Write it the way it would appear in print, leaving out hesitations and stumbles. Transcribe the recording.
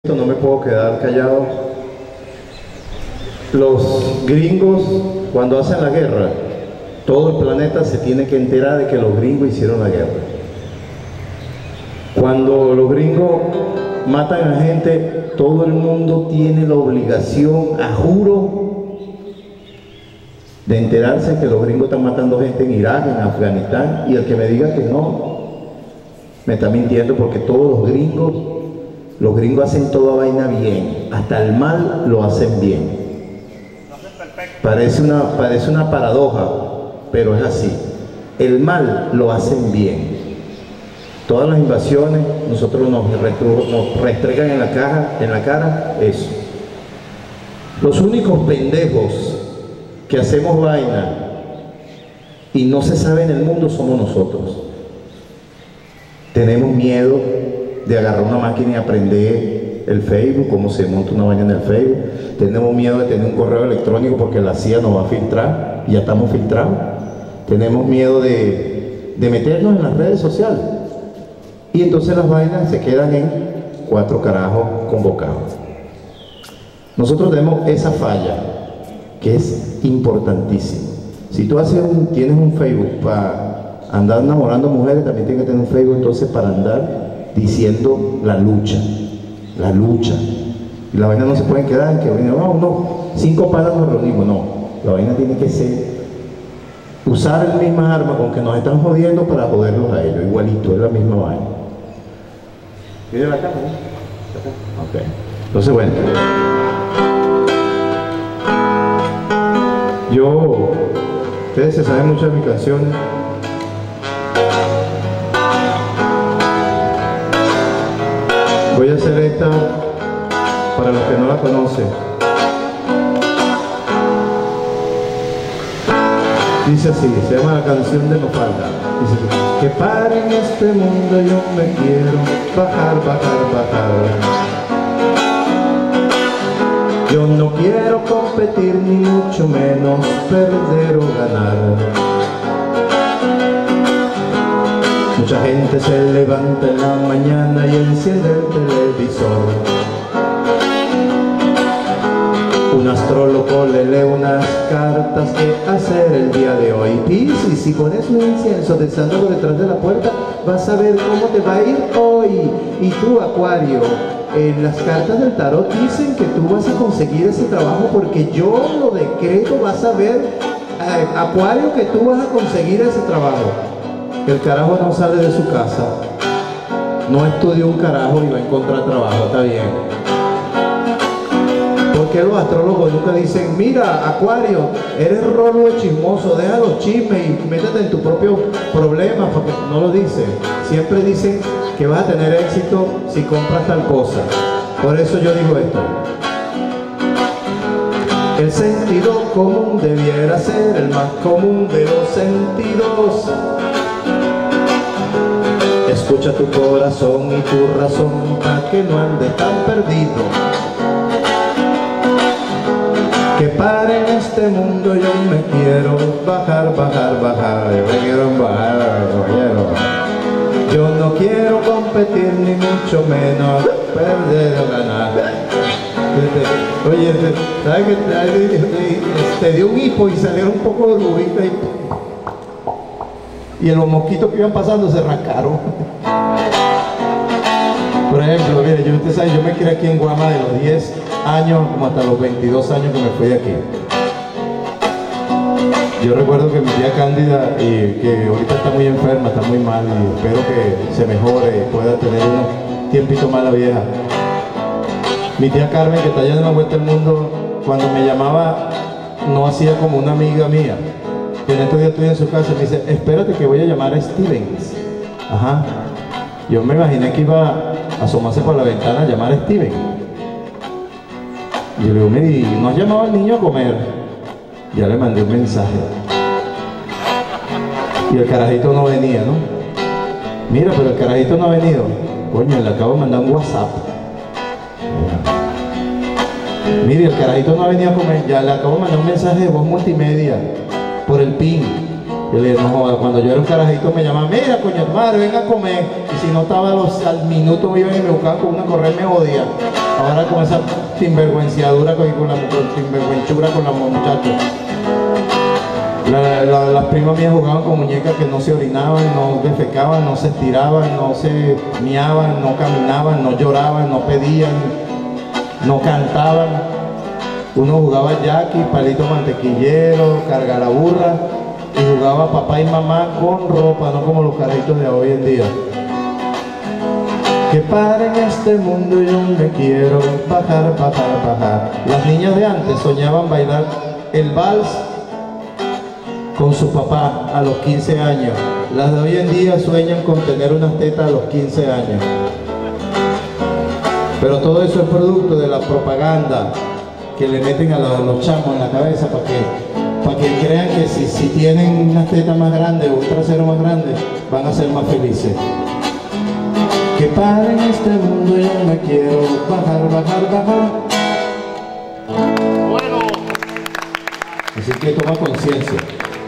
No me puedo quedar callado. Los gringos, cuando hacen la guerra, todo el planeta se tiene que enterar de que los gringos hicieron la guerra. Cuando los gringos matan a gente, todo el mundo tiene la obligación, a juro, de enterarse que los gringos están matando gente en Irak, en Afganistán, y el que me diga que no, me está mintiendo, porque todos los gringos hacen toda vaina bien, hasta el mal lo hacen bien. Parece una paradoja, pero es así. El mal lo hacen bien. Todas las invasiones, nosotros nos restregan en la cara eso. Los únicos pendejos que hacemos vaina y no se sabe en el mundo somos nosotros. Tenemos miedo de agarrar una máquina y aprender el Facebook, cómo se monta una vaina en el Facebook. Tenemos miedo de tener un correo electrónico porque la CIA nos va a filtrar, y ya estamos filtrados. Tenemos miedo de meternos en las redes sociales. Y entonces las vainas se quedan en 4 carajos convocados. Nosotros tenemos esa falla, que es importantísima. Si tú tienes un Facebook para andar enamorando mujeres, también tienes que tener un Facebook entonces para andar diciendo la lucha. Y la vaina no se puede quedar en que no, 5 palas nos reunimos, no. La vaina tiene que ser usar la misma arma con que nos están jodiendo para joderlos a ellos, igualito, es la misma vaina. ¿Viene la cámara? Ok. Entonces, bueno. Ustedes se saben mucho de mis canciones. Voy a hacer esta para los que no la conocen. Dice así, se llama La Canción de Mafalda. Dice que pare en este mundo, yo me quiero bajar. Yo no quiero competir, ni mucho menos perder o ganar. Mucha gente se levanta en la mañana y enciende el televisor. Un astrólogo le lee unas cartas que hacer el día de hoy. Piscis, si pones un incienso deseándolo detrás de la puerta, vas a ver cómo te va a ir hoy. Y tú, Acuario, en las cartas del tarot dicen que tú vas a conseguir ese trabajo, porque yo lo decreto, vas a ver, Acuario, que tú vas a conseguir ese trabajo. El carajo no sale de su casa, no estudia un carajo y va a encontrar trabajo, está bien. Porque los astrólogos nunca dicen, mira, Acuario, eres rolo de chismoso, deja los chismes y métete en tu propio problema? Porque no lo dicen. Siempre dicen que vas a tener éxito si compras tal cosa. Por eso yo digo esto. El sentido común debiera ser el más común de los sentidos. Escucha tu corazón y tu razón para que no andes tan perdido. Que pare en este mundo, yo me quiero bajar. Yo me quiero bajar, yo no quiero competir, ni mucho menos perder o ganar. Oye, ¿sabes que te dio un hipo y salieron un poco de burbujitas y los mosquitos que iban pasando se rascaron? Por ejemplo, mire, yo me crié aquí en Guama de los 10 años como hasta los 22 años que me fui de aquí. Yo recuerdo que mi tía Cándida, que ahorita está muy enferma, está muy mal, y espero que se mejore y pueda tener un tiempito más la vieja. Mi tía Carmen, que está allá en la vuelta del mundo, cuando me llamaba, no hacía como una amiga mía. Que en estos días estoy en su casa y me dice, espérate que voy a llamar a Stevens. Ajá. Yo me imaginé que iba a asomarse por la ventana a llamar a Steven. Y yo le digo, mire, ¿no has llamado al niño a comer? Ya le mandé un mensaje. Y el carajito no venía, ¿no? Mira, pero el carajito no ha venido. Coño, le acabo de mandar un WhatsApp. Mire, el carajito no ha venido a comer. Ya le acabo de mandar un mensaje de voz multimedia por el PIN. Yo le dije, no, cuando yo era un carajito me llamaban, mira, coño madre, ven a comer. Y si no estaba al minuto me iban y me buscaban con una correa y me jodían. Ahora con esa sinvergüenciadura con sinvergüenchura con los muchachos. Las primas mías jugaban con muñecas que no se orinaban, no defecaban, no se estiraban, no se miaban, no caminaban, no lloraban, no pedían, no cantaban. Uno jugaba Jackie, palito mantequillero, carga la burra, y jugaba papá y mamá con ropa, no como los carritos de hoy en día. Que paren este mundo, yo me quiero bajar, bajar, bajar. Las niñas de antes soñaban bailar el vals con su papá a los 15 años. Las de hoy en día sueñan con tener unas tetas a los 15 años. Pero todo eso es producto de la propaganda que le meten a los chamos en la cabeza para que crean que si tienen unas tetas más grandes o un trasero más grande, van a ser más felices. Que paren este mundo, yo me quiero bajar, bajar, bajar. Bueno. Así que toma conciencia.